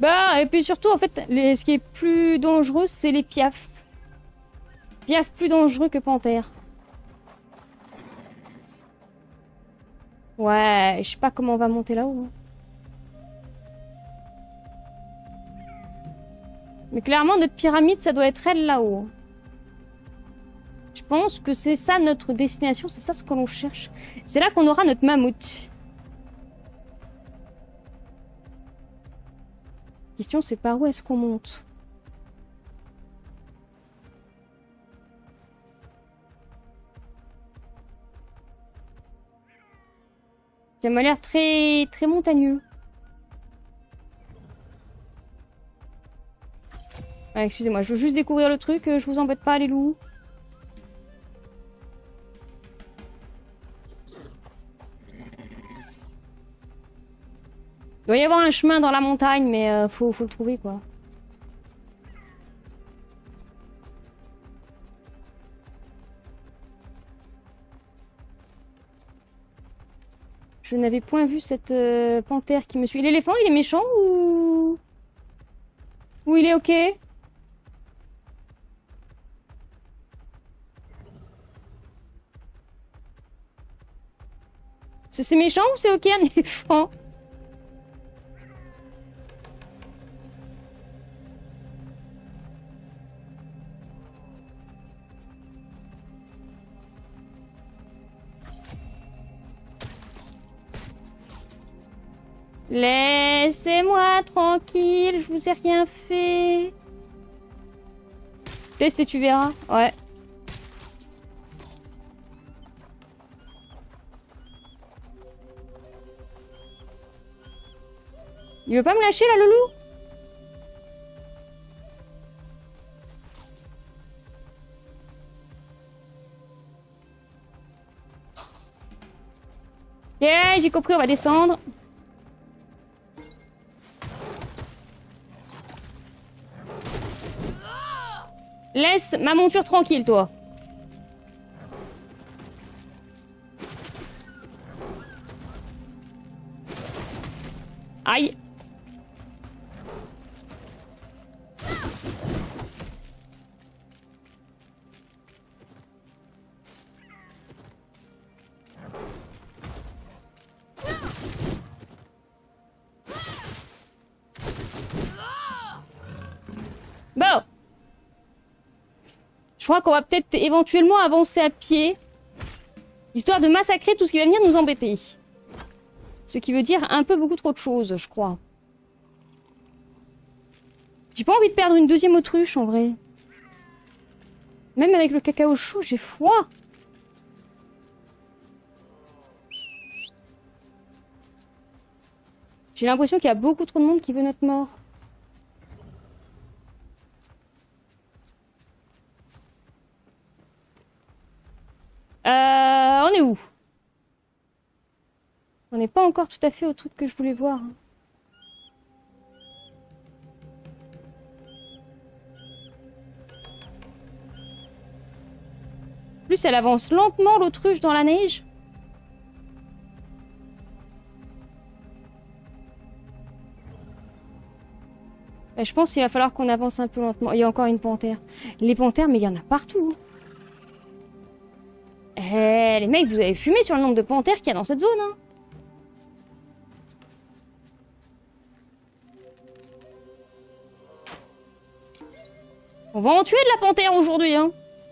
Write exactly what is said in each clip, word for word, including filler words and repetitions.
Bah, et puis surtout, en fait, les, ce qui est plus dangereux, c'est les piafs. Piaf plus dangereux que panthère. Ouais, je sais pas comment on va monter là-haut. Mais clairement, notre pyramide, ça doit être elle là-haut. Je pense que c'est ça notre destination, c'est ça ce que l'on cherche. C'est là qu'on aura notre mammouth. La question, c'est par où est-ce qu'on monte? Ça m'a l'air très, très montagneux. Ah, excusez-moi, je veux juste découvrir le truc, je vous embête pas les loups. Il doit y avoir un chemin dans la montagne, mais euh, faut, faut le trouver quoi. Je n'avais point vu cette euh, panthère qui me suit. L'éléphant, il est méchant ou... Ou il est ok? C'est méchant ou c'est ok un éléphant? Laissez-moi tranquille, je vous ai rien fait. Teste et tu verras. Ouais. Il veut pas me lâcher là, le loup? Ok, j'ai compris, on va descendre. Laisse ma monture tranquille, toi. Aïe. Bon. Je crois qu'on va peut-être éventuellement avancer à pied. Histoire de massacrer tout ce qui va venir nous embêter. Ce qui veut dire un peu beaucoup trop de choses, je crois. J'ai pas envie de perdre une deuxième autruche, en vrai. Même avec le cacao chaud, j'ai froid. J'ai l'impression qu'il y a beaucoup trop de monde qui veut notre mort. Euh, on est où? On n'est pas encore tout à fait au truc que je voulais voir. En plus, elle avance lentement, l'autruche, dans la neige. Et je pense qu'il va falloir qu'on avance un peu lentement. Il y a encore une panthère. Les panthères, mais il y en a partout. Eh, les mecs, vous avez fumé sur le nombre de panthères qu'il y a dans cette zone, hein. On va en tuer de la panthère aujourd'hui, hein.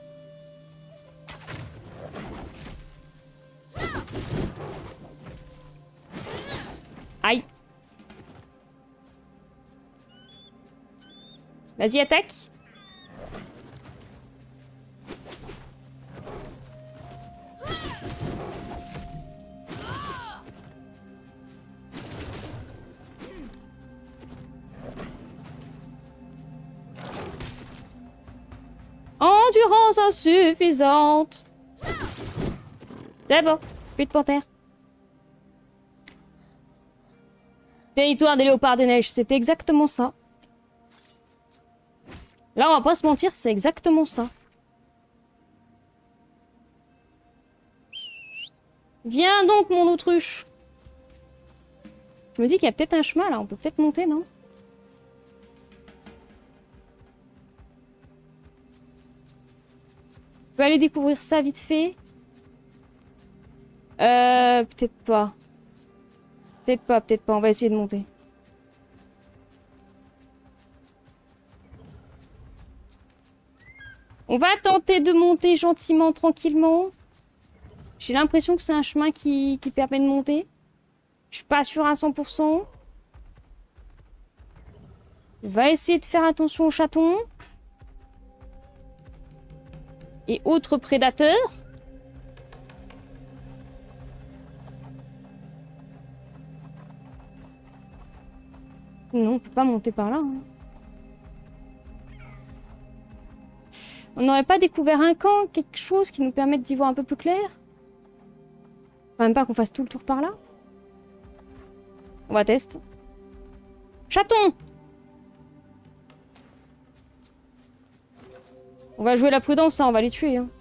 Aïe. Vas-y, attaque. Endurance insuffisante. C'est bon, plus de panthère. Territoire des léopards des neiges, c'est exactement ça. Là, on va pas se mentir, c'est exactement ça. Viens donc, mon autruche. Je me dis qu'il y a peut-être un chemin, là. On peut peut-être monter, non? Je peux aller découvrir ça vite fait. Euh, peut-être pas. Peut-être pas, peut-être pas. On va essayer de monter. On va tenter de monter gentiment, tranquillement. J'ai l'impression que c'est un chemin qui, qui permet de monter. Je suis pas sûre à cent pour cent. On va essayer de faire attention aux chatons. Et autres prédateurs. Non, on peut pas monter par là. Hein. On n'aurait pas découvert un camp, quelque chose qui nous permette d'y voir un peu plus clair? Quand même pas qu'on fasse tout le tour par là. On va tester. Chaton! On va jouer la prudence, hein, on va les tuer. Hein.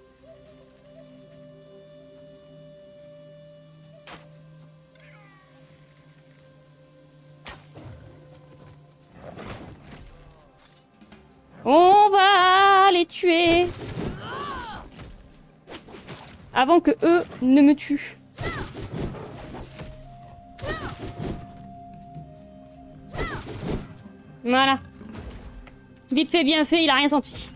On va les tuer avant que eux ne me tuent. Voilà. Vite fait, bien fait, il a rien senti.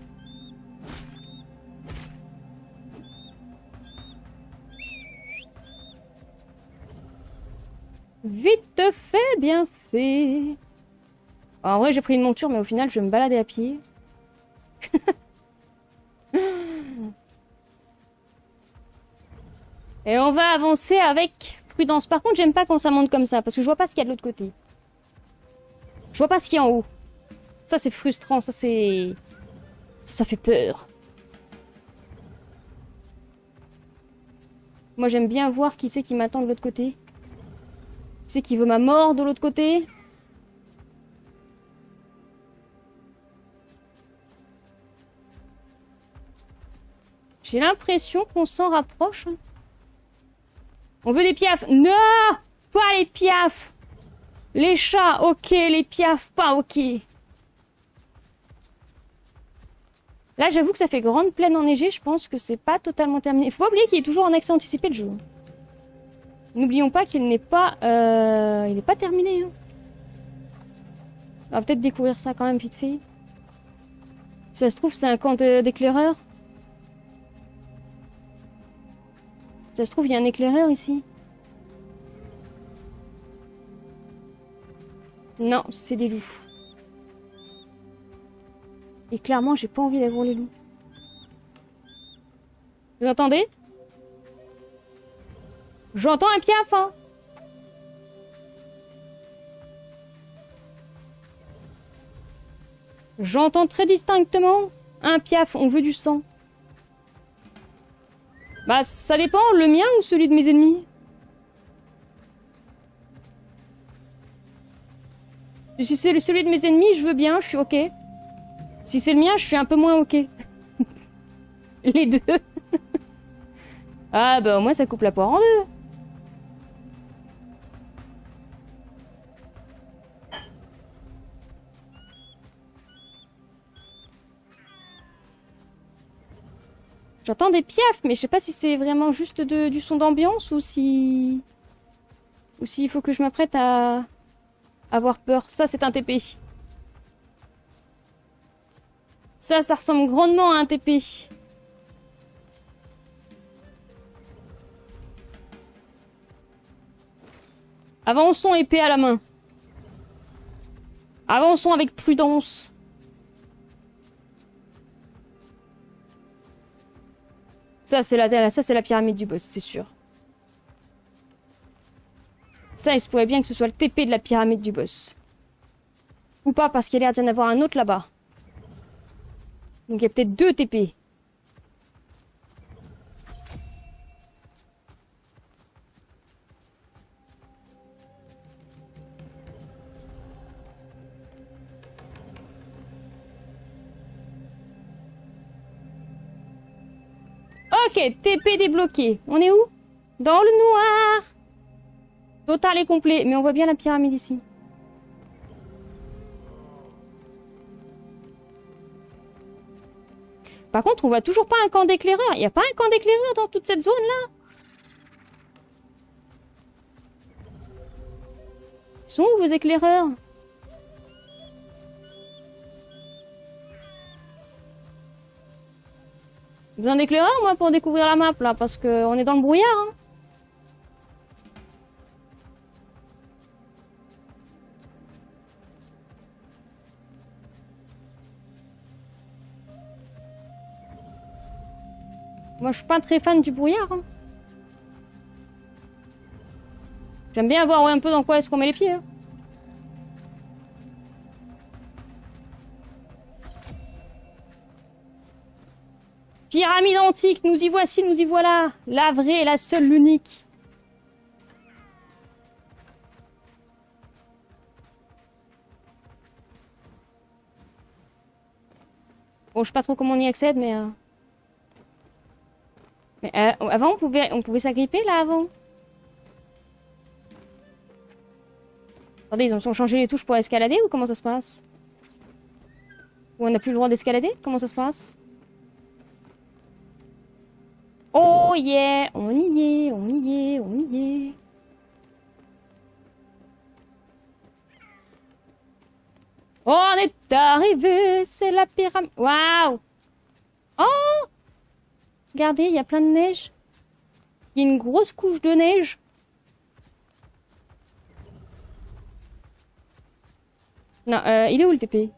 Vite fait, bien fait. En vrai, j'ai pris une monture, mais au final, je vais me balader à pied. Et on va avancer avec prudence. Par contre, j'aime pas quand ça monte comme ça, parce que je vois pas ce qu'il y a de l'autre côté. Je vois pas ce qu'il y a en haut. Ça, c'est frustrant, ça, c'est... Ça, ça fait peur. Moi, j'aime bien voir qui c'est qui m'attend de l'autre côté. Qui c'est qui veut ma mort de l'autre côté. J'ai l'impression qu'on s'en rapproche. On veut des piafs. Non! Pas les piafs! Les chats, ok. Les piafs, pas ok. Là, j'avoue que ça fait grande plaine enneigée. Je pense que c'est pas totalement terminé. Faut pas oublier qu'il est toujours en accès anticipé, le jeu. N'oublions pas qu'il n'est pas... Euh, il n'est pas terminé. Hein. On va peut-être découvrir ça quand même vite fait. Si ça se trouve, c'est un camp d'éclaireurs. Ça se trouve, il y a un éclaireur ici. Non, c'est des loups. Et clairement, j'ai pas envie d'avoir les loups. Vous entendez? J'entends un piaf, hein. J'entends très distinctement un piaf. On veut du sang. Bah, ça dépend, le mien ou celui de mes ennemis? Si c'est celui de mes ennemis, je veux bien, je suis ok. Si c'est le mien, je suis un peu moins ok. Les deux. Ah bah au moins ça coupe la poire en deux. J'entends des piafs, mais je sais pas si c'est vraiment juste de, du son d'ambiance ou si... Ou s'il faut que je m'apprête à... avoir peur. Ça, c'est un T P. Ça, ça ressemble grandement à un T P. Avançons épée à la main. Avançons avec prudence. Ça, c'est la, ça, c'est la pyramide du boss, c'est sûr. Ça, il se pourrait bien que ce soit le T P de la pyramide du boss. Ou pas, parce qu'il y a l'air d'y en avoir un autre là-bas. Donc il y a peut-être deux T P. Ok, T P débloqué. On est où? Dans le noir. Total est complet, mais on voit bien la pyramide ici. Par contre, on voit toujours pas un camp d'éclaireurs. Il n'y a pas un camp d'éclaireurs dans toute cette zone-là. Ils sont où vos éclaireurs? J'ai besoin d'éclaireurs, moi, pour découvrir la map, là, parce qu'on est dans le brouillard, hein. Moi, je suis pas très fan du brouillard. Hein. J'aime bien voir ouais, un peu dans quoi est-ce qu'on met les pieds. Hein. Pyramide antique, nous y voici, nous y voilà. La vraie, la seule, l'unique. Bon, je sais pas trop comment on y accède, mais... Euh... Mais euh, avant, on pouvait, on pouvait s'agripper, là, avant. Attendez, ils ont changé les touches pour escalader, ou comment ça se passe? Ou on n'a plus le droit d'escalader? Comment ça se passe? Oh yeah! On y est, on y est, on y est. Oh, on est arrivé! C'est la pyramide! Waouh! Oh! Regardez, il y a plein de neige. Il y a une grosse couche de neige. Non, euh, il est où le T P?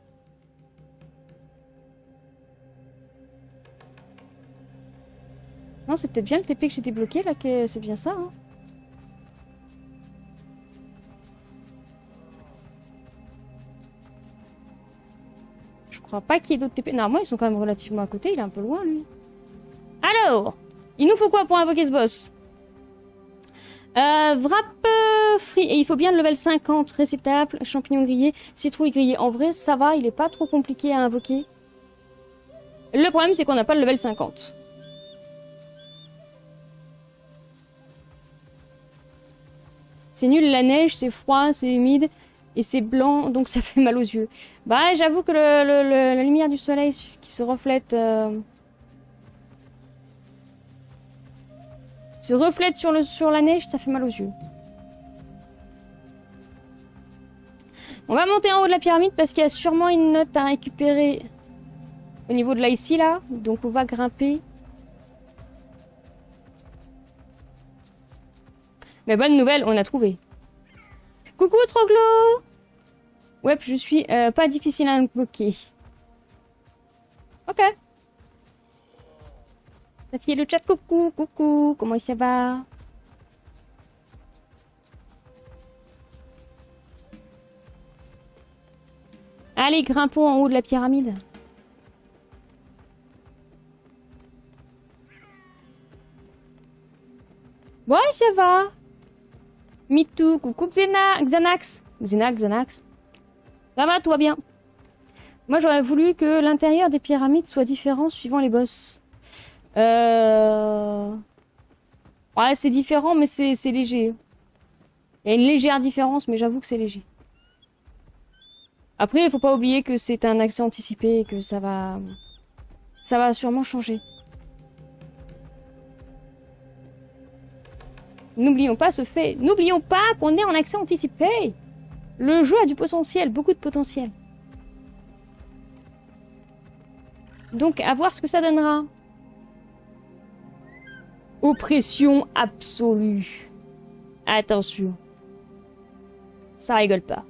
Non, c'est peut-être bien le T P que j'ai débloqué, là, que c'est bien ça, hein. Je crois pas qu'il y ait d'autres T P. Normalement, ils sont quand même relativement à côté, il est un peu loin, lui. Alors, il nous faut quoi pour invoquer ce boss? euh, Wrap euh, free. Et il faut bien le level cinquante. Réceptacle, champignon grillé, citrouille grillée. En vrai, ça va, il est pas trop compliqué à invoquer. Le problème, c'est qu'on n'a pas le level cinquante. C'est nul la neige, c'est froid, c'est humide. Et c'est blanc, donc ça fait mal aux yeux. Bah, j'avoue que le, le, le, la lumière du soleil qui se reflète... Euh... se reflète sur, le, sur la neige, ça fait mal aux yeux. On va monter en haut de la pyramide parce qu'il y a sûrement une note à récupérer au niveau de là ici, là. Donc on va grimper. Mais bonne nouvelle, on a trouvé. Coucou Troglo! Ouais, je suis euh, pas difficile à invoquer. Ok. Ça fait le chat, coucou, coucou, comment ça va? Allez, grimpons en haut de la pyramide. Ouais, ça va. Me too, coucou Xena, Xanax. Xena, Xanax. Ça va, tout va bien. Moi, j'aurais voulu que l'intérieur des pyramides soit différent suivant les boss. Euh... Ouais, c'est différent, mais c'est léger. Il y a une légère différence, mais j'avoue que c'est léger. Après, il faut pas oublier que c'est un accès anticipé et que ça va... Ça va sûrement changer. N'oublions pas ce fait. N'oublions pas qu'on est en accès anticipé. Le jeu a du potentiel, beaucoup de potentiel. Donc, à voir ce que ça donnera. Oppression absolue. Attention. Ça rigole pas.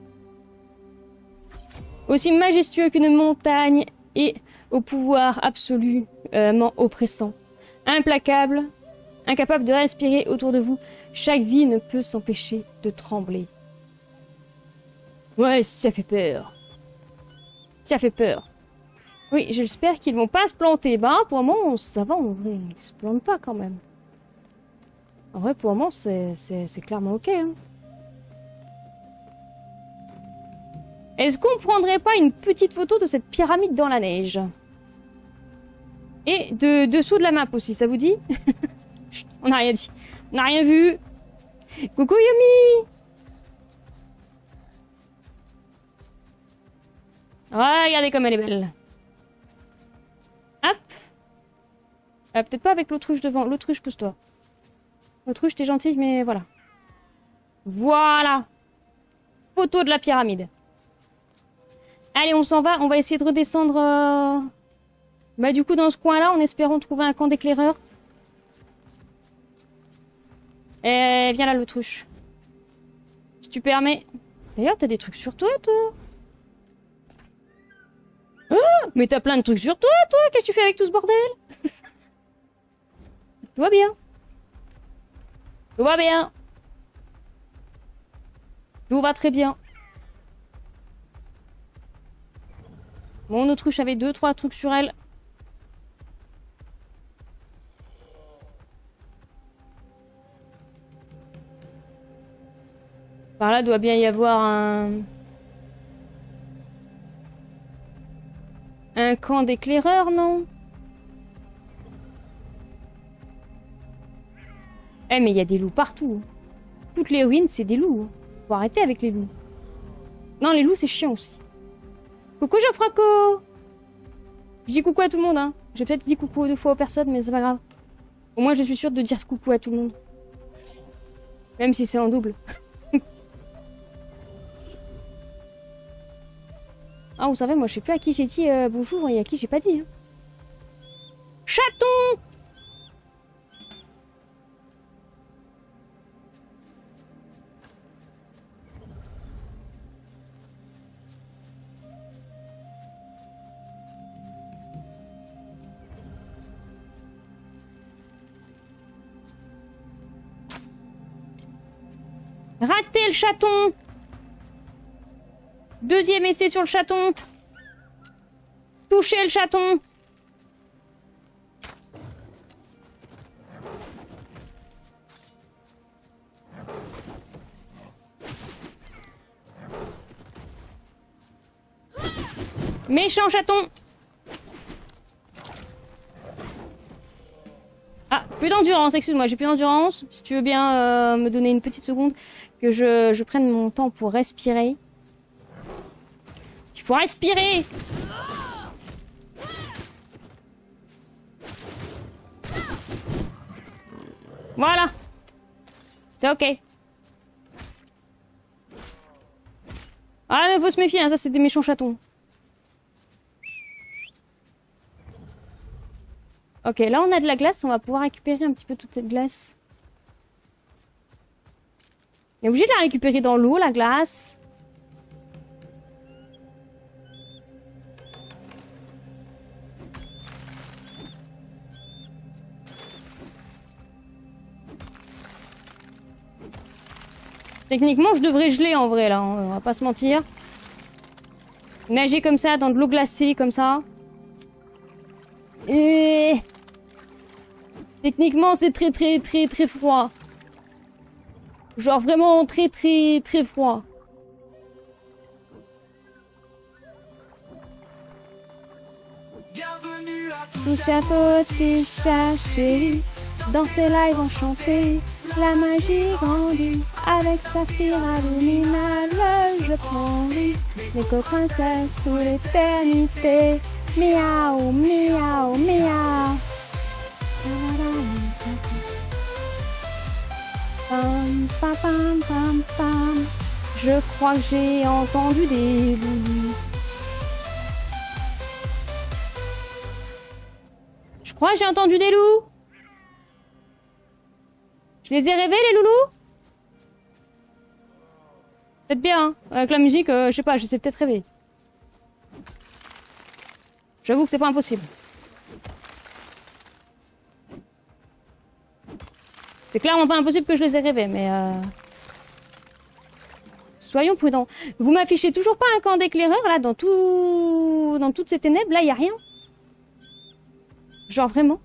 Aussi majestueux qu'une montagne et au pouvoir absolument oppressant. Implacable, incapable de respirer autour de vous, chaque vie ne peut s'empêcher de trembler. Ouais, ça fait peur. Ça fait peur. Oui, j'espère qu'ils vont pas se planter. Bah, pour le moment, ça va, en vrai. Ils se plantent pas, quand même. En vrai, pour le moment, c'est clairement ok. Hein. Est-ce qu'on prendrait pas une petite photo de cette pyramide dans la neige? Et de dessous de la map aussi, ça vous dit? Chut, on n'a rien dit. On n'a rien vu. Coucou Yumi! Regardez comme elle est belle. Hop. Euh, Peut-être pas avec l'autruche devant. L'autruche, pousse-toi. L'autruche, t'es gentille, mais voilà. Voilà. Photo de la pyramide. Allez, on s'en va. On va essayer de redescendre... Euh... Bah du coup, dans ce coin-là, en espérant trouver un camp d'éclaireurs. Et viens là, l'autruche. Si tu permets. D'ailleurs, t'as des trucs sur toi, toi. Oh, mais t'as plein de trucs sur toi, toi. Qu'est-ce que tu fais avec tout ce bordel? Tout va bien. Tout va bien. Tout va très bien. Mon autruche avait deux, trois trucs sur elle. Par là, doit bien y avoir un... Un camp d'éclaireurs, non? Eh, mais il y a des loups partout. Toutes les ruines, c'est des loups. Faut arrêter avec les loups. Non, les loups, c'est chiant aussi. Coucou, Geoffraco! Je dis coucou à tout le monde, hein. J'ai peut-être dit coucou deux fois aux personnes, mais c'est pas grave. Au moins, je suis sûre de dire coucou à tout le monde. Même si c'est en double. Ah, vous savez, moi, je sais plus à qui j'ai dit euh, bonjour et à qui j'ai pas dit. Hein. Chaton! Raté le chaton! Deuxième essai sur le chaton. Toucher le chaton. Méchant chaton. Ah, plus d'endurance, excuse-moi, j'ai plus d'endurance. Si tu veux bien euh, me donner une petite seconde, que je, je prenne mon temps pour respirer. Il faut respirer. Voilà. C'est ok. Ah, mais faut se méfier, hein, ça c'est des méchants chatons. Ok, là on a de la glace, on va pouvoir récupérer un petit peu toute cette glace. On est obligé de la récupérer dans l'eau, la glace. Techniquement, je devrais geler en vrai, là. On va pas se mentir. Nager comme ça, dans de l'eau glacée, comme ça. Et... Techniquement, c'est très, très, très, très froid. Genre vraiment très, très, très froid. Tous à côté, chercher. Dans ces lives enchantés, la magie grandit. Avec Saphir luminale, je prends vie. L'éco-princesse pour l'éternité. Miaou, miaou, miaou. Pam, pam, pam, pam, pam. Je crois que j'ai entendu des loups. Je crois que j'ai entendu des loups. Je les ai rêvés, les loulous? Peut-être bien, hein. Avec la musique, euh, je sais pas, je sais peut-être rêver. J'avoue que c'est pas impossible. C'est clairement pas impossible que je les ai rêvés, mais... Euh... Soyons prudents. Vous m'affichez toujours pas un camp d'éclaireurs, là, dans tout... Dans toutes ces ténèbres, là, y a rien. Genre, vraiment.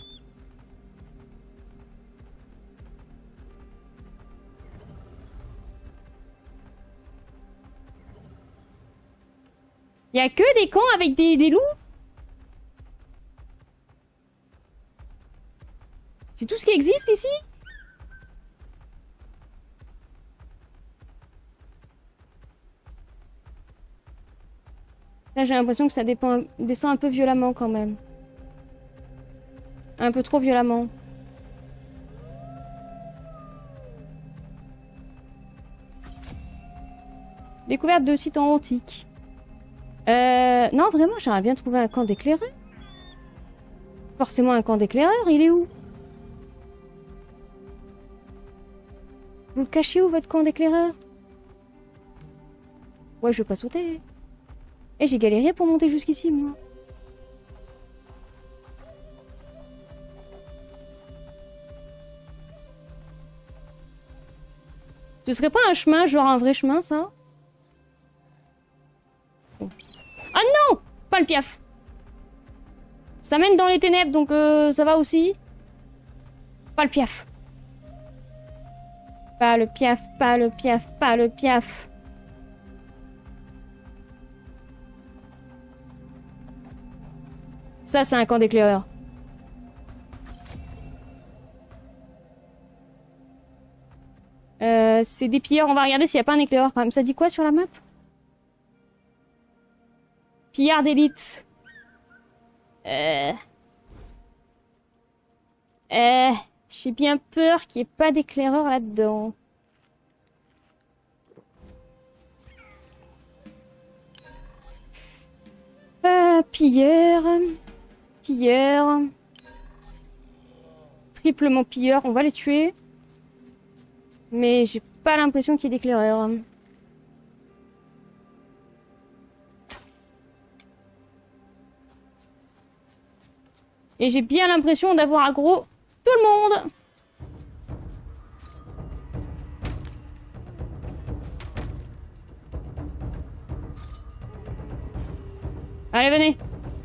Y a que des camps avec des, des loups? C'est tout ce qui existe ici? Là, j'ai l'impression que ça dépend, descend un peu violemment quand même. Un peu trop violemment. Découverte de sites antiques. Euh... Non, vraiment, j'aimerais bien trouver un camp d'éclaireurs. Forcément un camp d'éclaireurs, il est où? Vous le cachez où, votre camp d'éclaireurs? Ouais, je vais pas sauter. Et j'ai galéré pour monter jusqu'ici, moi. Ce serait pas un chemin, genre un vrai chemin, ça? Oh. Ah non! Pas le piaf! Ça mène dans les ténèbres, donc euh, ça va aussi. Pas le piaf. Pas le piaf, pas le piaf, pas le piaf. Ça, c'est un camp d'éclaireurs. Euh, c'est des pilleurs. On va regarder s'il n'y a pas un éclaireur quand même. Ça dit quoi sur la map? Pillard d'élite. Euh... Euh... J'ai bien peur qu'il n'y ait pas d'éclaireur là-dedans. Euh, pilleur. Pilleur. Triplement pilleur. On va les tuer. Mais j'ai pas l'impression qu'il y ait d'éclaireur. Et j'ai bien l'impression d'avoir aggro tout le monde. Allez, venez.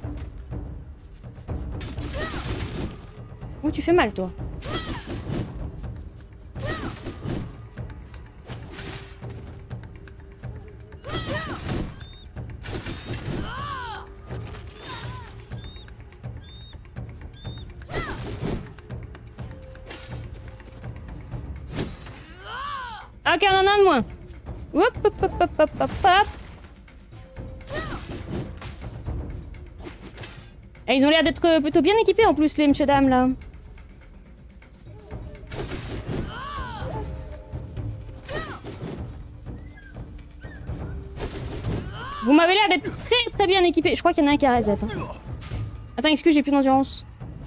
Ouh, tu fais mal, toi. Ok, on en a un de moins. Hop, hop, hop, hop, hop, hop, hop. Et ils ont l'air d'être plutôt bien équipés en plus, les monsieur dames là. Vous m'avez l'air d'être très très bien équipés. Je crois qu'il y en a un qui a reset. Hein. Attends, excuse, j'ai plus d'endurance.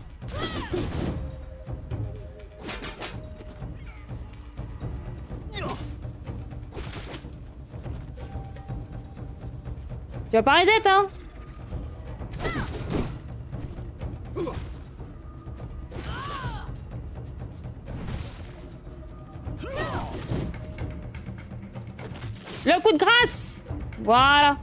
Tu vas pas reset, hein? Le coup de grâce! Voilà.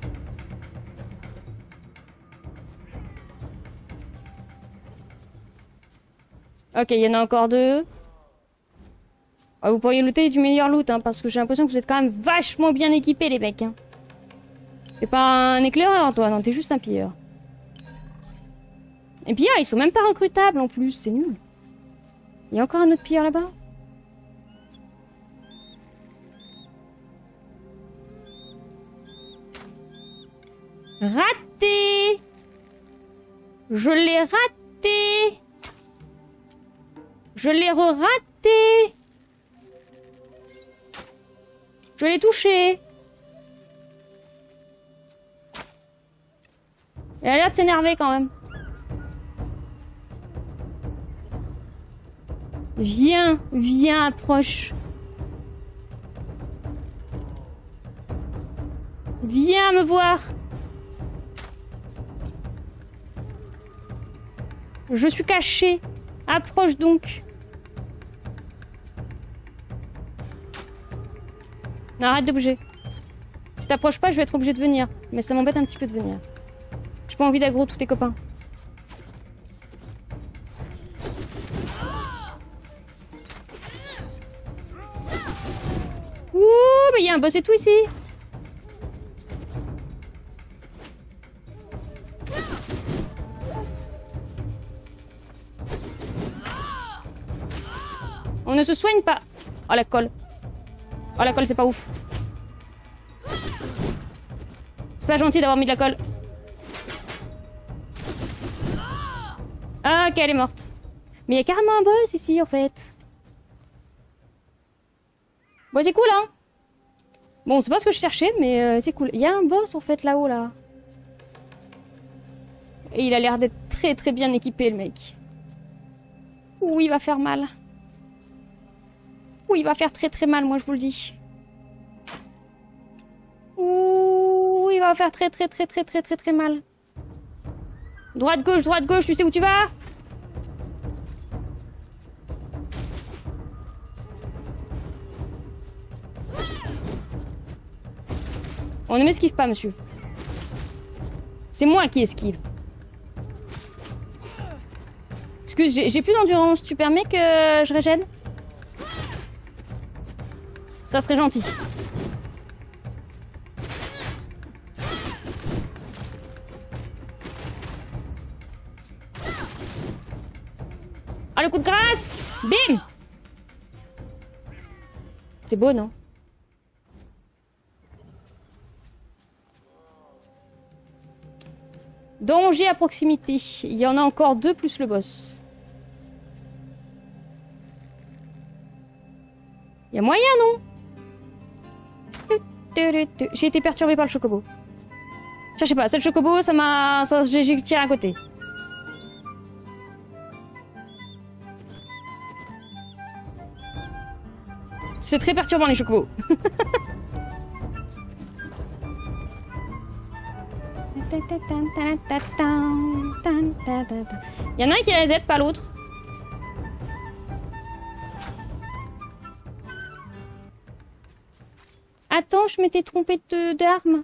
Ok, il y en a encore deux. Ah, vous pourriez looter du meilleur loot, hein, parce que j'ai l'impression que vous êtes quand même vachement bien équipés, les mecs. Hein. T'es pas un éclaireur, toi, non, t'es juste un pilleur. Et pilleurs, ils sont même pas recrutables en plus, c'est nul. Il y a encore un autre pilleur là-bas? Raté! Je l'ai raté! Je l'ai re-raté! Je l'ai touché! Il a l'air de s'énerver quand même. Viens, viens, approche. Viens me voir. Je suis caché. Approche donc. Non, arrête de bouger. Si t'approches pas, je vais être obligé de venir. Mais ça m'embête un petit peu de venir. J'ai pas envie d'aggro tous tes copains. Ouh, mais il y a un boss et tout ici. On ne se soigne pas. Oh la colle. Oh la colle, c'est pas ouf. C'est pas gentil d'avoir mis de la colle. Ah, ok, elle est morte. Mais il y a carrément un boss ici, en fait. Bon, c'est cool, hein. Bon, c'est pas ce que je cherchais, mais euh, c'est cool. Il y a un boss, en fait, là-haut, là. Et il a l'air d'être très très bien équipé, le mec. Ouh, il va faire mal. Ouh, il va faire très très mal, moi, je vous le dis. Ouh, il va faire très très très très très très très mal. Droite, gauche, droite, gauche, tu sais où tu vas? On ne m'esquive pas, monsieur. C'est moi qui esquive. Excuse, j'ai plus d'endurance. Tu permets que je régène? Ça serait gentil. Ah, le coup de grâce! Bim! C'est beau, non? Danger à proximité. Il y en a encore deux plus le boss. Il y a moyen, non? J'ai été perturbé par le chocobo. Je sais pas, c'est le chocobo, ça m'a... J'ai tiré à côté. C'est très perturbant, les chocobos. Il y en a un qui reset, pas l'autre. Attends, je m'étais trompée d'arme.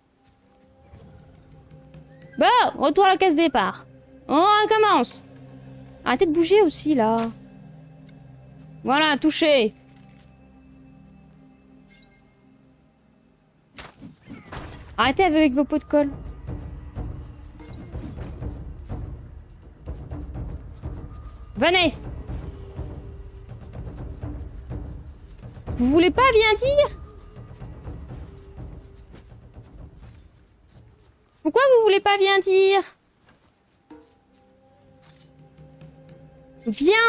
Bon, retour à la case départ. On recommence. Arrêtez de bouger aussi, là. Voilà, touché. Arrêtez avec vos pots de colle. Venez. Vous voulez pas, viens dire? Pourquoi vous voulez pas, viens dire? Viens.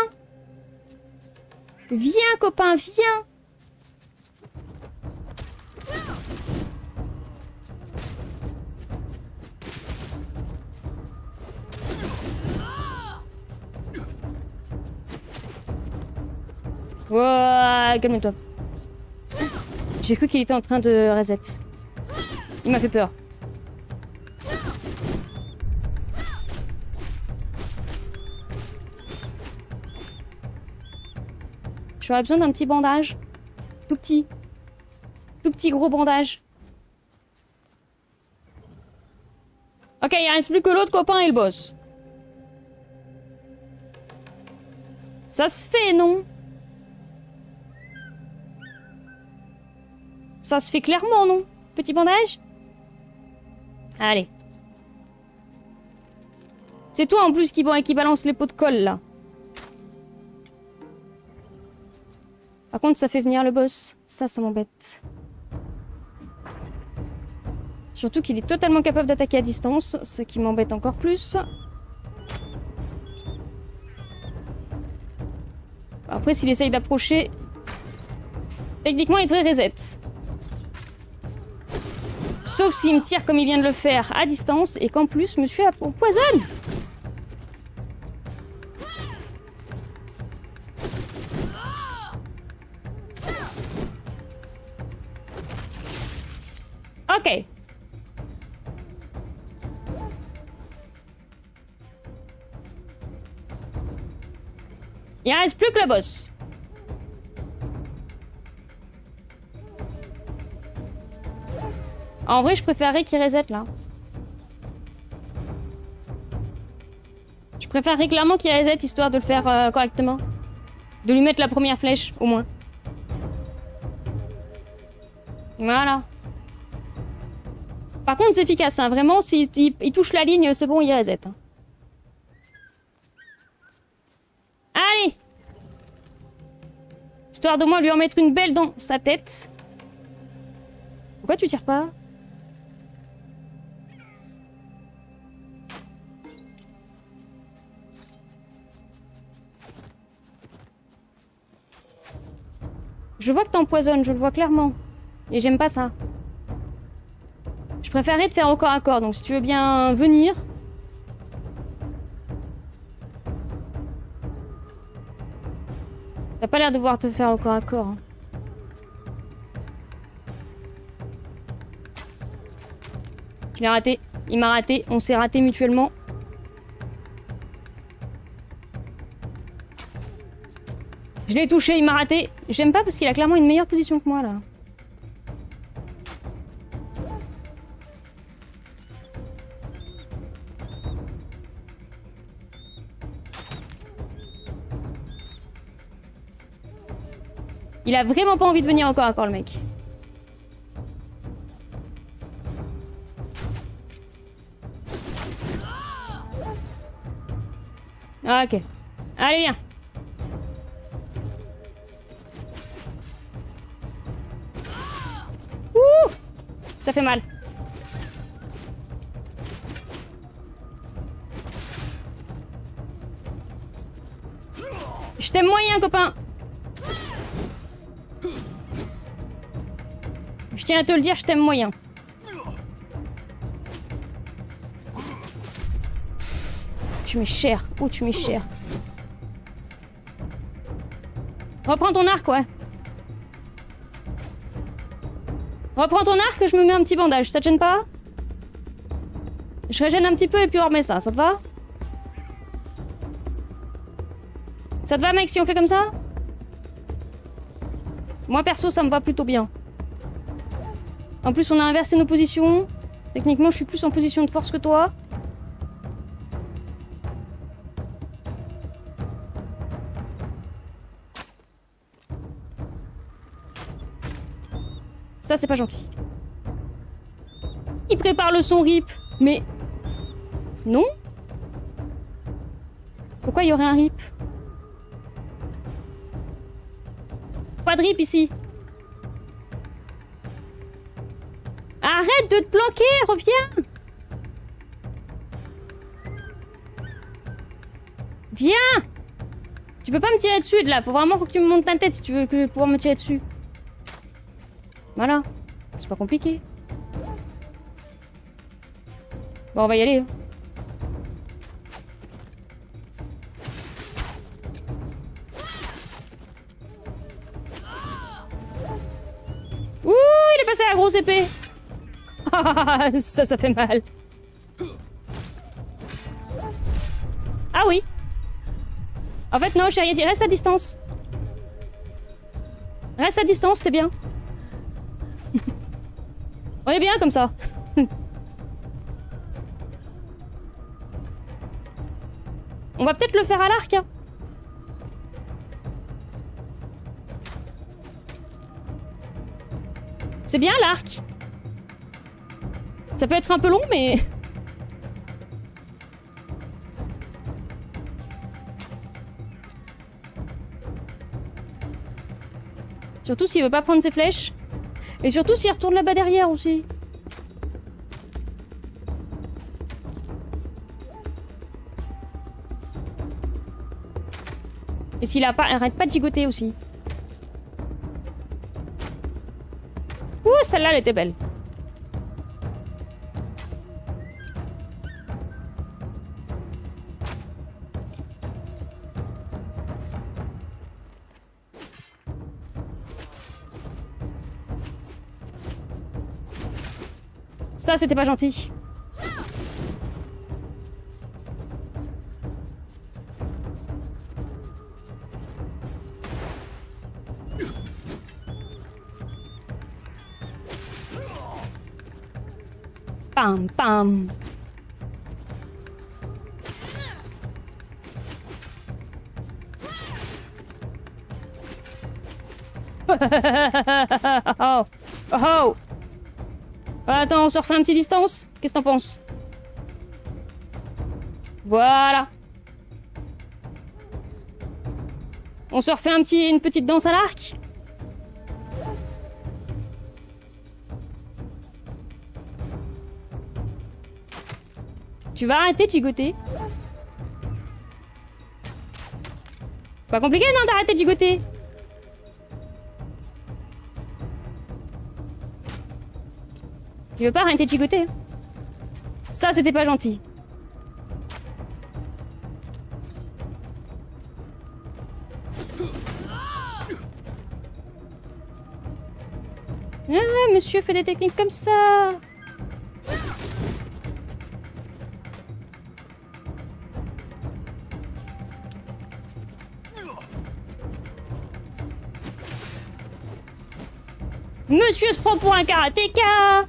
Viens, copain, viens. Wow, calme-toi. J'ai cru qu'il était en train de reset. Il m'a fait peur. J'aurais besoin d'un petit bandage. Tout petit. Tout petit gros bandage. Ok, il reste plus que l'autre copain et le boss. Ça se fait, non? Ça se fait clairement, non? Petit bandage? Allez. C'est toi en plus qui, qui balance les pots de colle, là. Par contre, ça fait venir le boss. Ça, ça m'embête. Surtout qu'il est totalement capable d'attaquer à distance, ce qui m'embête encore plus. Après, s'il essaye d'approcher... Techniquement, il devrait reset. Sauf s'il me tire comme il vient de le faire à distance et qu'en plus, monsieur empoisonne. Ok. Il ne reste plus que le boss. En vrai, je préférerais qu'il reset là. Je préférerais clairement qu'il reset histoire de le faire euh, correctement. De lui mettre la première flèche, au moins. Voilà. Par contre, c'est efficace, hein. Vraiment, s'il il, il touche la ligne, c'est bon, il reset. Hein. Allez! Histoire de moi lui en mettre une belle dans sa tête. Pourquoi tu tires pas? Je vois que t'empoisonnes, je le vois clairement. Et j'aime pas ça. Je préférerais te faire au corps à corps, donc si tu veux bien venir... T'as pas l'air de vouloir te faire au corps à corps. Hein. Je l'ai raté. Il m'a raté. On s'est raté mutuellement. Je l'ai touché, il m'a raté. J'aime pas parce qu'il a clairement une meilleure position que moi là. Il a vraiment pas envie de venir au corps à corps le mec. Ah, ok. Allez, viens. Ouh! Ça fait mal. Je t'aime moyen, copain. Je tiens à te le dire, je t'aime moyen. Tu m'es cher. Oh, tu m'es cher. Reprends ton arc, ouais. Reprends ton arc, je me mets un petit bandage. Ça te gêne pas? Je régène un petit peu et puis on remet ça. Ça te va? Ça te va, mec, si on fait comme ça? Moi, perso, ça me va plutôt bien. En plus, on a inversé nos positions. Techniquement, je suis plus en position de force que toi. Ça, c'est pas gentil. Il prépare le son rip. Mais... Non? Pourquoi il y aurait un rip? Pas de rip ici. Arrête de te planquer, reviens. Viens. Tu peux pas me tirer dessus de là. Faut vraiment que tu me montes ta tête si tu veux que pouvoir me tirer dessus. Voilà. C'est pas compliqué. Bon, on va y aller. Hein. Ouh, il est passé à la grosse épée. Ça, ça fait mal. Ah oui. En fait, non, j'ai rien dit. Reste à distance. Reste à distance, t'es bien. On est bien comme ça. On va peut-être le faire à l'arc. Hein. C'est bien l'arc. Ça peut être un peu long, mais... Surtout s'il veut pas prendre ses flèches. Et surtout s'il retourne là-bas derrière aussi. Et s'il a pas, arrête pas de gigoter aussi. Ouh, celle-là, elle était belle. Ça, c'était pas gentil. Pam, pam. Oh, oh, oh. Attends, on se refait un petit distance. Qu'est-ce que t'en penses? Voilà. On se refait un petit, une petite danse à l'arc. Tu vas arrêter de gigoter? Pas compliqué, non, d'arrêter de gigoter? Il veut pas arrêter de gigoter. Ça, c'était pas gentil. Ah, monsieur fait des techniques comme ça. Monsieur se prend pour un karatéka.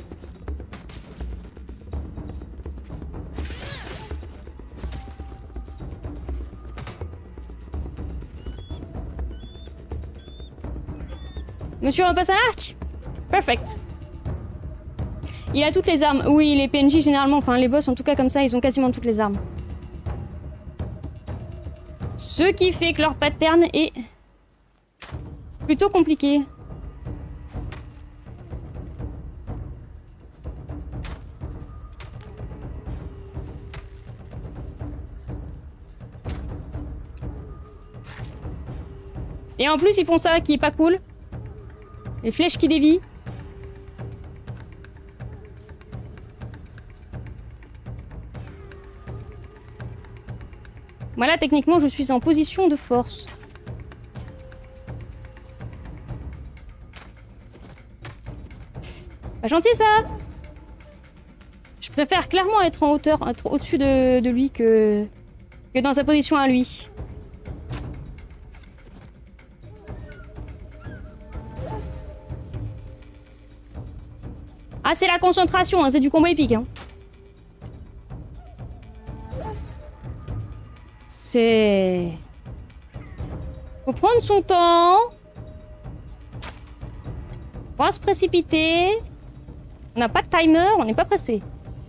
Monsieur repasse à l'arc. Perfect. Il a toutes les armes. Oui, les P N J généralement, enfin les boss en tout cas comme ça, ils ont quasiment toutes les armes. Ce qui fait que leur pattern est plutôt compliqué. Et en plus, ils font ça qui est pas cool. Les flèches qui dévient. Voilà, techniquement, je suis en position de force. Pas gentil, ça! Je préfère clairement être en hauteur, être au-dessus de, de lui que, que dans sa position à lui. Ah, c'est la concentration, hein, c'est du combat épique. Hein. C'est... Faut prendre son temps. Faut pas se précipiter. On n'a pas de timer, on n'est pas pressé.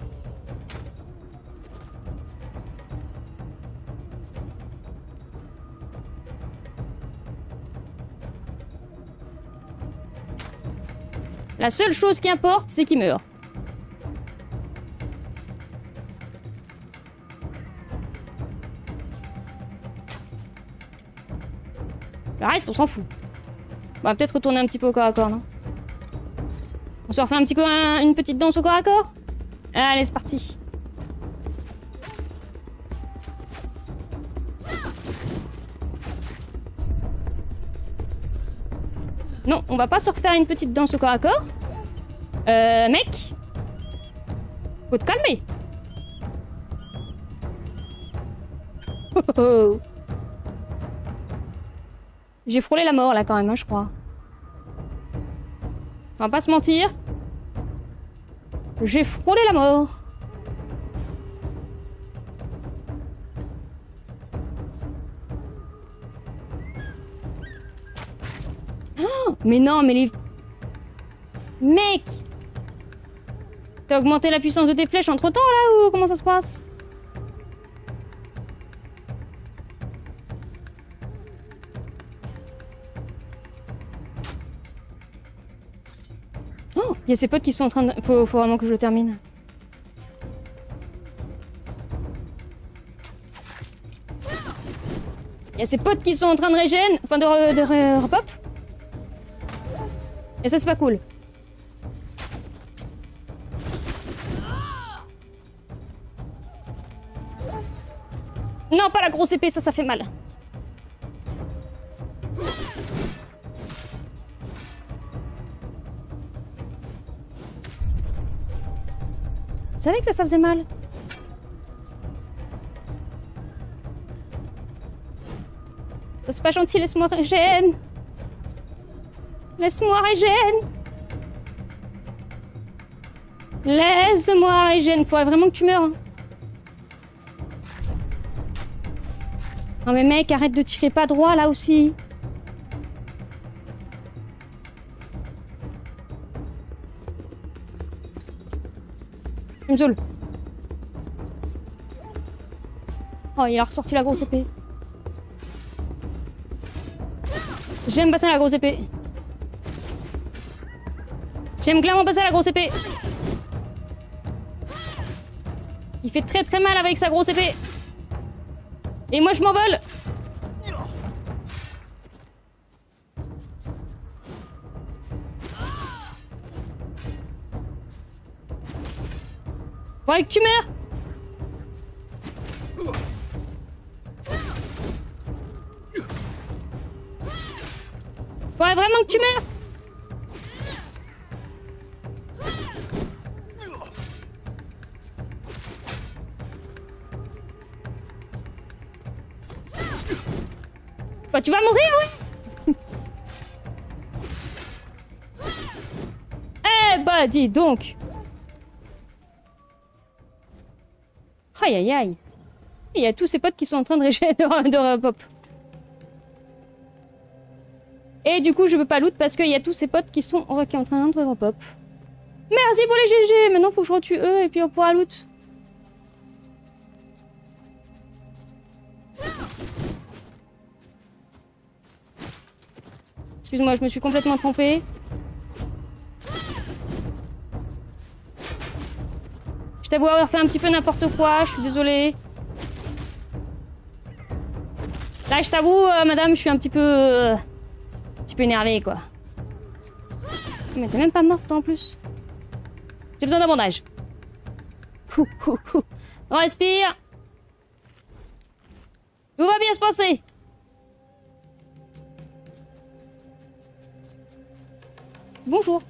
La seule chose qui importe, c'est qu'il meurt. Le reste, on s'en fout. On va peut-être retourner un petit peu au corps à corps, non? On se refait un petit coup, un, une petite danse au corps à corps? Allez, c'est parti. Non, on va pas se refaire une petite danse au corps à corps. Euh, mec. Faut te calmer. Oh, oh, oh. J'ai frôlé la mort là quand même, hein, je crois. On va pas se mentir. J'ai frôlé la mort. Oh, mais non, mais les... Mec! T'as augmenté la puissance de tes flèches entre temps là ou comment ça se passe? Oh, il y a ses potes qui sont en train de... Faut, faut vraiment que je le termine. Il y a ses potes qui sont en train de régène, enfin de, de, de repop. Et ça c'est pas cool. Non, pas la grosse épée, ça, ça fait mal. Tu savais que ça, ça faisait mal? Ça, c'est pas gentil, laisse-moi régène. Laisse-moi régène. Laisse-moi régène. Faudrait vraiment que tu meurs. Hein. Non mais mec, arrête de tirer pas droit là aussi. Tu me saoules. Oh, il a ressorti la grosse épée. J'aime passer à la grosse épée. J'aime clairement passer à la grosse épée. Il fait très très mal avec sa grosse épée. Et moi je m'envole. Faudrait que tu meurs. Faudrait vraiment que tu meurs. Bah, tu vas mourir, oui. Eh bah, dis donc. Aïe aïe aïe. Il y a tous ces potes qui sont en train de régénérer de, de, de pop. Et du coup, je peux pas loot parce qu'il y a tous ces potes qui sont qui sont en train de repop. Merci pour les G G. Maintenant, faut que je retue eux et puis on pourra loot. Excuse-moi, je me suis complètement trompée. Je t'avoue avoir fait un petit peu n'importe quoi, je suis désolée. Là, je t'avoue, euh, madame, je suis un petit peu... Euh, un petit peu énervée, quoi. Mais t'es même pas morte, toi, en plus. J'ai besoin d'un bandage. On respire. Tout va bien se passer. Bonjour.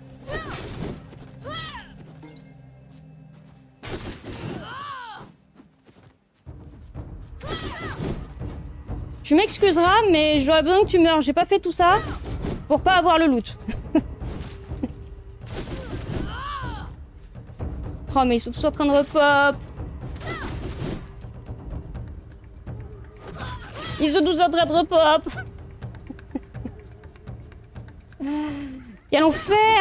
Tu m'excuseras, mais j'aurais besoin que tu meurs. J'ai pas fait tout ça pour pas avoir le loot. Oh, mais ils sont tous en train de repop. Ils sont tous en train de repop. Quel enfer!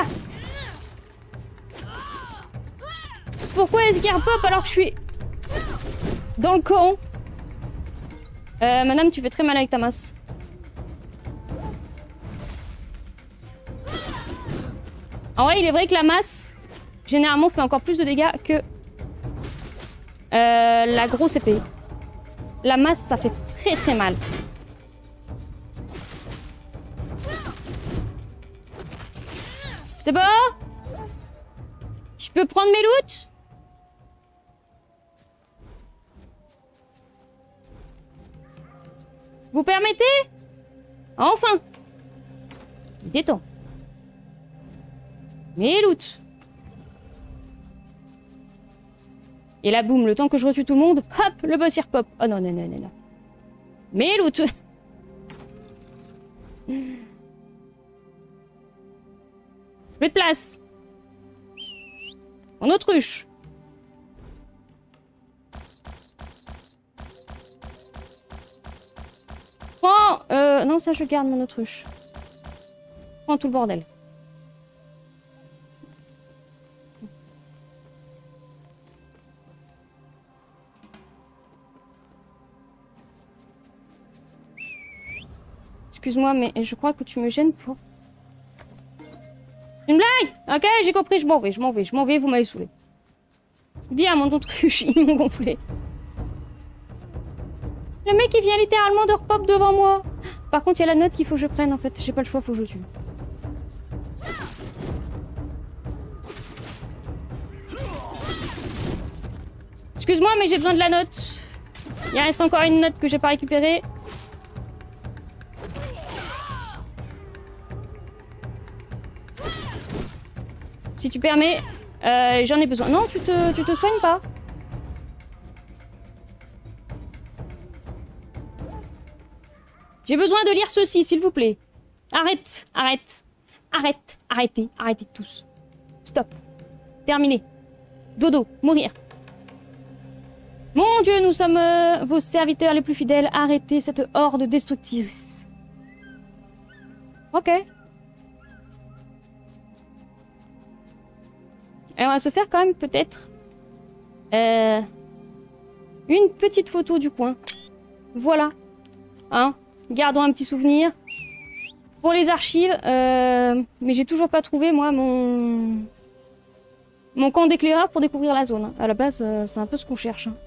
Pourquoi est-ce qu'il repop alors que je suis dans le camp? Euh, madame, tu fais très mal avec ta masse. En vrai, il est vrai que la masse, généralement, fait encore plus de dégâts que euh, la grosse épée. La masse, ça fait très très mal. C'est bon? Je peux prendre mes loots? Vous permettez? Enfin! Détends. Mes loots. Et là, boum, le temps que je retue tout le monde, hop, le boss il repop. Oh non, non, non, non, non. Mes loots. Plus de place. En autruche. Prends... Euh, non, ça je garde mon autruche. Prends tout le bordel. Excuse-moi, mais je crois que tu me gênes pour... Une blague? Ok, j'ai compris, je m'en vais, je m'en vais, je m'en vais, vous m'avez saoulé. Viens, mon autruche, ils m'ont gonflé. Le mec, il vient littéralement de repop devant moi. Par contre, il y a la note qu'il faut que je prenne, en fait. J'ai pas le choix, faut que je le tue. Excuse-moi, mais j'ai besoin de la note. Il reste encore une note que j'ai pas récupérée. Si tu permets, euh, j'en ai besoin. Non, tu te, tu te soignes pas. J'ai besoin de lire ceci, s'il vous plaît. Arrête, arrête, arrête, arrêtez, arrêtez tous. Stop. Terminé. Dodo, mourir. Mon Dieu, nous sommes euh, vos serviteurs les plus fidèles. Arrêtez cette horde destructrice. Ok. Et on va se faire quand même peut-être euh, une petite photo du coin. Voilà. Hein? Gardons un petit souvenir. Pour les archives, euh, mais j'ai toujours pas trouvé, moi, mon... Mon camp d'éclaireur pour découvrir la zone. À la base, euh, c'est un peu ce qu'on cherche. Hein.